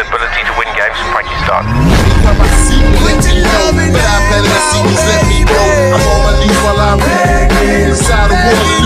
ability to win games. Practice start. Anytime I see you, let me know. But I better see you, let me know. I'm on my knees while I rap. Inside the water.